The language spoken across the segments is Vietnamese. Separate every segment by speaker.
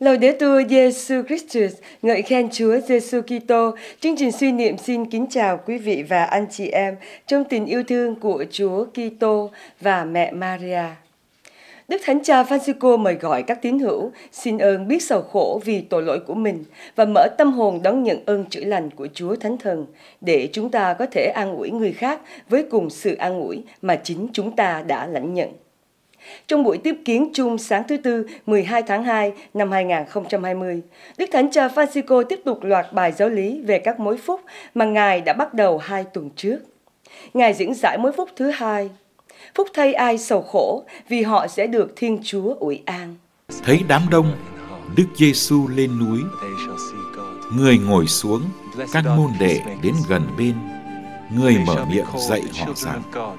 Speaker 1: Laudetur Jesus Christus, ngợi khen Chúa Giêsu Kitô. Chương trình suy niệm xin kính chào quý vị và anh chị em trong tình yêu thương của Chúa Kitô và mẹ Maria. Đức Thánh Cha Francisco mời gọi các tín hữu xin ơn biết sầu khổ vì tội lỗi của mình và mở tâm hồn đón nhận ơn chữa lành của Chúa Thánh Thần để chúng ta có thể an ủi người khác với cùng sự an ủi mà chính chúng ta đã lãnh nhận. Trong buổi tiếp kiến chung sáng thứ Tư 12 tháng 2 năm 2020, Đức Thánh Cha Francisco tiếp tục loạt bài giáo lý về các mối phúc mà Ngài đã bắt đầu 2 tuần trước. Ngài diễn giải mối phúc thứ 2. Phúc thay ai sầu khổ vì họ sẽ được Thiên Chúa ủi an.
Speaker 2: Thấy đám đông, Đức Giêsu lên núi. Người ngồi xuống, các môn đệ đến gần bên. Người mở miệng dạy họ rằng: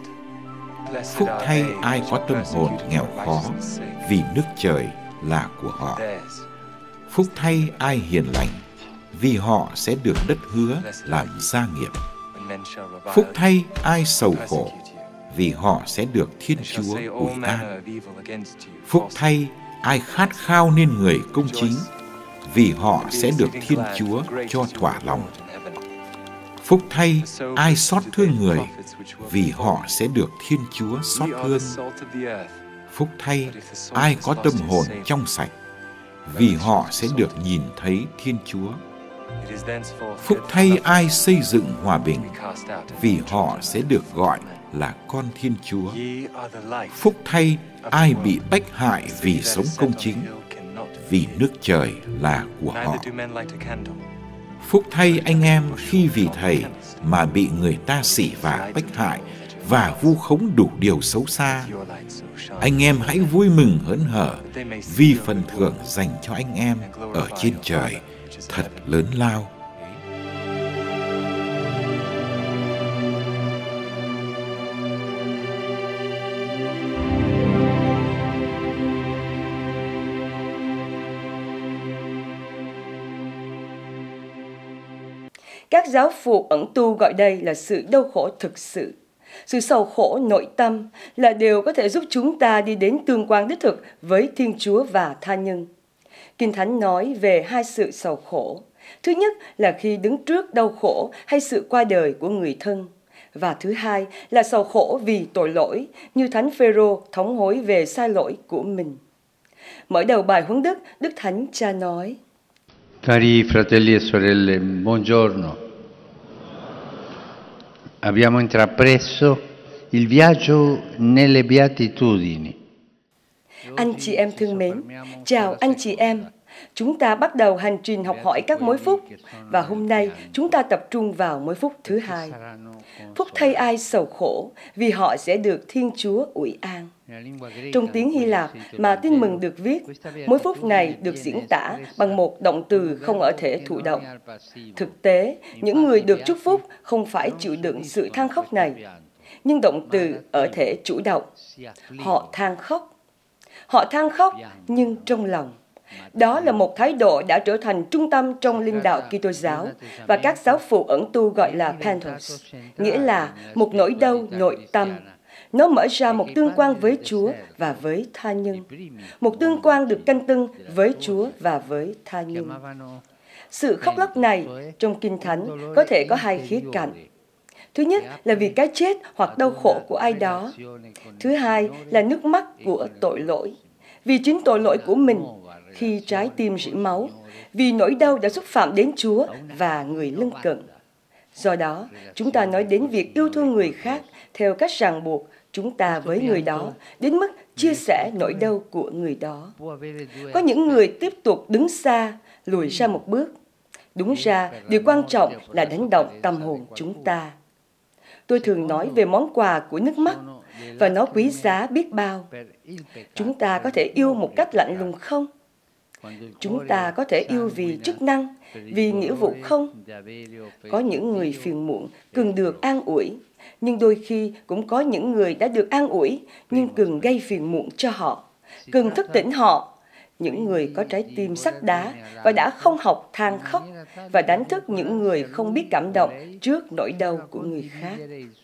Speaker 2: phúc thay ai có tâm hồn nghèo khó, vì nước trời là của họ. Phúc thay ai hiền lành, vì họ sẽ được đất hứa làm gia nghiệp. Phúc thay ai sầu khổ, vì họ sẽ được Thiên Chúa ủi an. Phúc thay ai khát khao nên người công chính, vì họ sẽ được Thiên Chúa cho thỏa lòng. Phúc thay ai xót thương người, vì họ sẽ được Thiên Chúa xót thương. Phúc thay ai có tâm hồn trong sạch, vì họ sẽ được nhìn thấy Thiên Chúa. Phúc thay ai xây dựng hòa bình, vì họ sẽ được gọi là con Thiên Chúa. Phúc thay ai bị bách hại vì sống công chính, vì nước trời là của họ. Phúc thay anh em khi vì Thầy mà bị người ta sỉ vả bách hại và vu khống đủ điều xấu xa. Anh em hãy vui mừng hớn hở vì phần thưởng dành cho anh em ở trên trời thật lớn lao.
Speaker 1: Các giáo phụ ẩn tu gọi đây là sự đau khổ thực sự. Sự sầu khổ nội tâm là điều có thể giúp chúng ta đi đến tương quan đích thực với Thiên Chúa và tha nhân. Kinh Thánh nói về 2 sự sầu khổ. Thứ nhất là khi đứng trước đau khổ hay sự qua đời của người thân. Và thứ hai là sầu khổ vì tội lỗi, như Thánh Phêrô thống hối về sai lỗi của mình. Mở đầu bài huấn đức, Đức Thánh Cha nói:
Speaker 3: Cari fratelli e sorelle, buongiorno. Abbiamo intrapreso il viaggio nelle beatitudini.
Speaker 1: Anh chị em thương mến, chào anh chị em. Chúng ta bắt đầu hành trình học hỏi các mối phúc và hôm nay chúng ta tập trung vào mối phúc thứ 2. Phúc thay ai sầu khổ vì họ sẽ được Thiên Chúa ủi an. Trong tiếng Hy Lạp mà Tin Mừng được viết, mối phúc này được diễn tả bằng một động từ không ở thể thụ động. Thực tế, những người được chúc phúc không phải chịu đựng sự than khóc này, nhưng động từ ở thể chủ động. Họ than khóc. Họ than khóc nhưng trong lòng. Đó là một thái độ đã trở thành trung tâm trong linh đạo Kitô giáo và các giáo phụ ẩn tu gọi là pathos, nghĩa là một nỗi đau nội tâm. Nó mở ra một tương quan với Chúa và với tha nhân, một tương quan được canh tân với Chúa và với tha nhân. Sự khóc lóc này trong Kinh Thánh có thể có 2 khía cạnh. Thứ nhất là vì cái chết hoặc đau khổ của ai đó. Thứ hai là nước mắt của tội lỗi. Vì chính tội lỗi của mình, khi trái tim rỉ máu, vì nỗi đau đã xúc phạm đến Chúa và người lân cận. Do đó, chúng ta nói đến việc yêu thương người khác theo cách ràng buộc chúng ta với người đó, đến mức chia sẻ nỗi đau của người đó. Có những người tiếp tục đứng xa, lùi ra một bước. Đúng ra, điều quan trọng là đánh động tâm hồn chúng ta. Tôi thường nói về món quà của nước mắt, và nó quý giá biết bao. Chúng ta có thể yêu một cách lạnh lùng không? Chúng ta có thể yêu vì chức năng, vì nghĩa vụ không? Có những người phiền muộn cần được an ủi, nhưng đôi khi cũng có những người đã được an ủi nhưng cần gây phiền muộn cho họ, cần thức tỉnh họ. những người có trái tim sắt đá và đã không học than khóc và đánh thức những người không biết cảm động trước nỗi đau của người khác.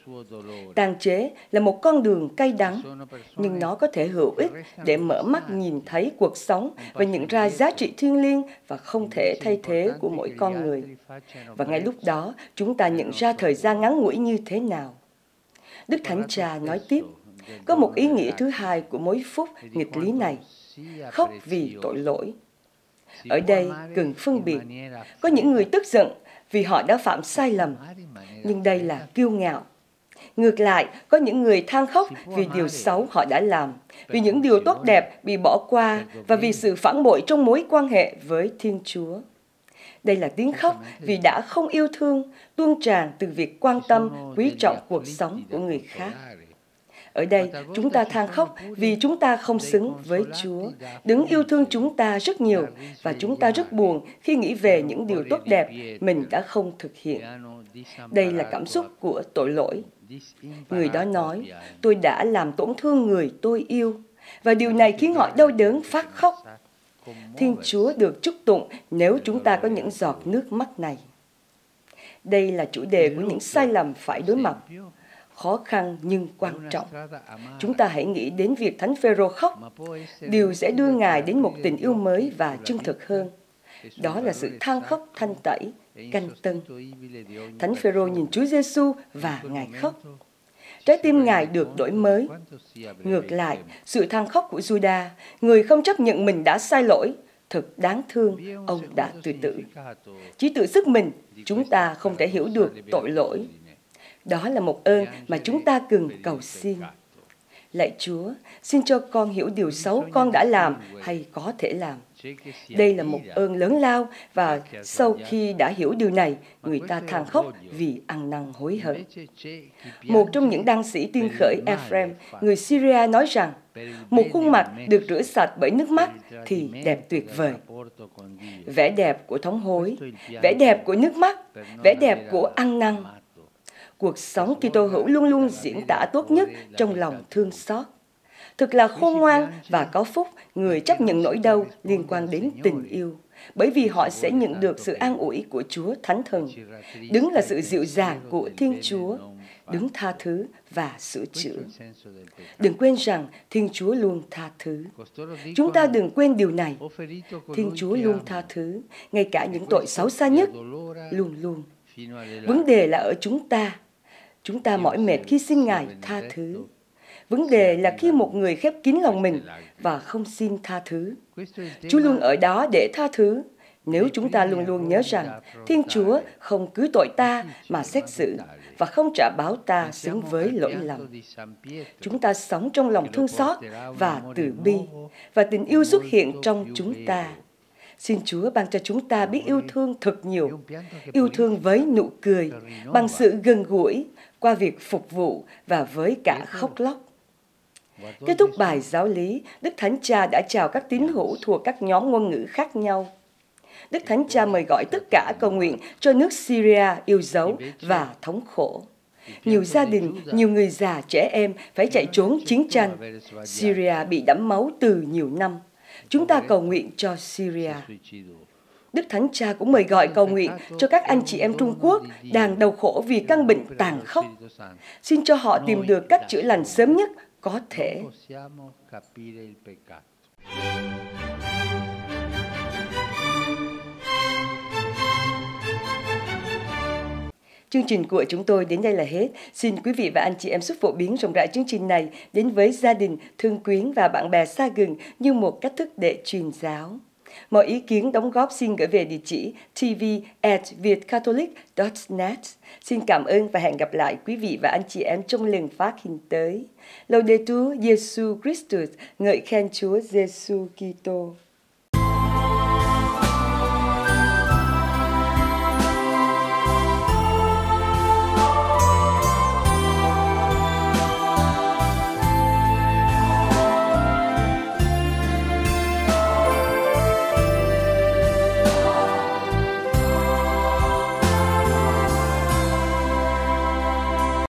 Speaker 1: Tàn chế là một con đường cay đắng, nhưng nó có thể hữu ích để mở mắt nhìn thấy cuộc sống và nhận ra giá trị thiêng liêng và không thể thay thế của mỗi con người. Và ngay lúc đó, chúng ta nhận ra thời gian ngắn ngủi như thế nào. Đức Thánh Cha nói tiếp, có một ý nghĩa thứ hai của mối phúc nghịch lý này, khóc vì tội lỗi. Ở đây cần phân biệt, có những người tức giận vì họ đã phạm sai lầm, nhưng đây là kiêu ngạo. Ngược lại, có những người than khóc vì điều xấu họ đã làm, vì những điều tốt đẹp bị bỏ qua và vì sự phản bội trong mối quan hệ với Thiên Chúa. Đây là tiếng khóc vì đã không yêu thương, tuôn tràn từ việc quan tâm, quý trọng cuộc sống của người khác. Ở đây, chúng ta than khóc vì chúng ta không xứng với Chúa. Đấng yêu thương chúng ta rất nhiều và chúng ta rất buồn khi nghĩ về những điều tốt đẹp mình đã không thực hiện. Đây là cảm xúc của tội lỗi. Người đó nói, tôi đã làm tổn thương người tôi yêu, và điều này khiến họ đau đớn phát khóc. Thiên Chúa được chúc tụng nếu chúng ta có những giọt nước mắt này. Đây là chủ đề của những sai lầm phải đối mặt. Khó khăn nhưng quan trọng. Chúng ta hãy nghĩ đến việc Thánh Phêrô khóc. Điều sẽ đưa Ngài đến một tình yêu mới và chân thực hơn. Đó là sự than khóc thanh tẩy, canh tân. Thánh Phêrô nhìn Chúa Giêsu và Ngài khóc. Trái tim Ngài được đổi mới. Ngược lại, sự than khóc của Giuđa, người không chấp nhận mình đã sai lỗi, thật đáng thương, ông đã tự tử. Chỉ tự sức mình, chúng ta không thể hiểu được tội lỗi. Đó là một ơn mà chúng ta cần cầu xin. Lạy Chúa, xin cho con hiểu điều xấu con đã làm hay có thể làm. Đây là một ơn lớn lao và sau khi đã hiểu điều này, người ta than khóc vì ăn năn hối hận. Một trong những đăng sĩ tiên khởi Ephraim, người Syria nói rằng, một khuôn mặt được rửa sạch bởi nước mắt thì đẹp tuyệt vời. Vẻ đẹp của thống hối, vẻ đẹp của nước mắt, vẻ đẹp của ăn năn. Cuộc sống Kitô hữu luôn luôn diễn tả tốt nhất trong lòng thương xót. Thực là khôn ngoan và có phúc người chấp nhận nỗi đau liên quan đến tình yêu, bởi vì họ sẽ nhận được sự an ủi của Chúa Thánh Thần. Đứng là sự dịu dàng của Thiên Chúa, đứng tha thứ và sửa chữa. Đừng quên rằng Thiên Chúa luôn tha thứ. Chúng ta đừng quên điều này. Thiên Chúa luôn tha thứ, ngay cả những tội xấu xa nhất, luôn luôn. Vấn đề là ở chúng ta. Chúng ta mỏi mệt khi xin Ngài tha thứ. Vấn đề là khi một người khép kín lòng mình và không xin tha thứ. Chúa luôn ở đó để tha thứ. Nếu chúng ta luôn luôn nhớ rằng Thiên Chúa không cứ tội ta mà xét xử và không trả báo ta xứng với lỗi lầm. Chúng ta sống trong lòng thương xót và từ bi, và tình yêu xuất hiện trong chúng ta. Xin Chúa ban cho chúng ta biết yêu thương thật nhiều, yêu thương với nụ cười, bằng sự gần gũi, qua việc phục vụ và với cả khóc lóc. Kết thúc bài giáo lý, Đức Thánh Cha đã chào các tín hữu thuộc các nhóm ngôn ngữ khác nhau. Đức Thánh Cha mời gọi tất cả cầu nguyện cho nước Syria yêu dấu và thống khổ. Nhiều gia đình, nhiều người già, trẻ em phải chạy trốn chiến tranh. Syria bị đẫm máu từ nhiều năm. Chúng ta cầu nguyện cho Syria. Đức Thánh Cha cũng mời gọi cầu nguyện cho các anh chị em Trung Quốc đang đau khổ vì căn bệnh tàn khốc. Xin cho họ tìm được cách chữa lành sớm nhất có thể. Chương trình của chúng tôi đến đây là hết. Xin quý vị và anh chị em giúp phổ biến rộng rãi chương trình này đến với gia đình, thương quyến và bạn bè xa gần như một cách thức để truyền giáo. Mọi ý kiến đóng góp xin gửi về địa chỉ tv@vietcatholic.net. Xin cảm ơn và hẹn gặp lại quý vị và anh chị em trong lần phát hình tới. Laudetur Jesus Christus, ngợi khen Chúa Giêsu Kitô.